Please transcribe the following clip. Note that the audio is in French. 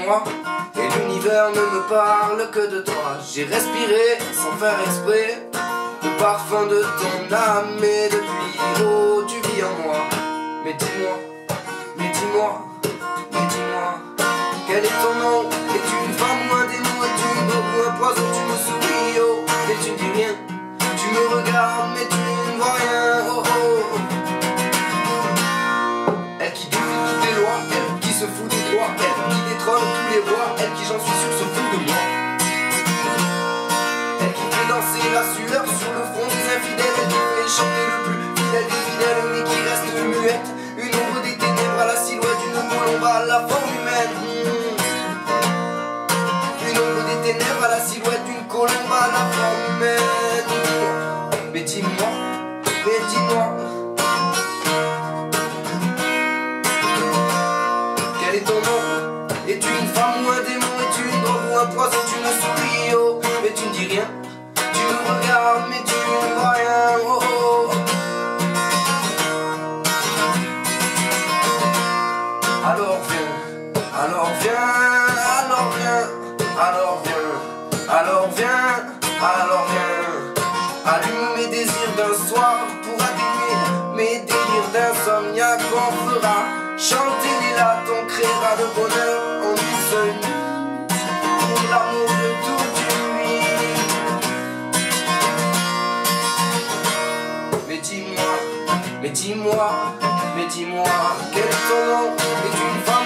moi, et l'univers ne me parle que de toi. J'ai respiré sans faire exprès le parfum de ton âme, et depuis oh tu vis en moi. Mais dis-moi, mais dis-moi, mais dis-moi, quel est ton nom? Es-tu une femme ou un démon? Es-tu une drogue ou un poison? Tu me souris, oh, mais tu ne dis rien. Tu me regardes, mais tu ne vois rien, oh oh. Elle qui défie toutes les lois, elle qui se fout des droits, elle qui détrône tous les rois, elle qui, j'en suis sûr, se fout de moi. Elle qui fait danser la sueur sur le front des infidèles, elle qui fait chanter le plus fidèle des fidèles, mais qui reste muette. Une ombre des ténèbres à la silhouette d'une colombe à la forme humaine. Une ombre des ténèbres à la silhouette d'une colombe à la forme humaine. Mais dis-moi, mais dis-moi, quel est ton nom? Es-tu une femme ou un démon? Es-tu une drogue ou un poison? Tu me souris, oh, mais tu ne dis rien. Tu me regardes, mais tu ne vois rien, oh oh. Alors viens, alors viens, alors viens, alors viens, alors viens, alors viens. Allume mes désirs d'un soir pour allumer mes délires d'insomniaque. On fera chanter les lattes, on créera le bonheur en une seule nuit, pour l'amour de toute une vie. Mais dis-moi, mais dis-moi, mais dis-moi, quel est ton nom? Es-tu une femme?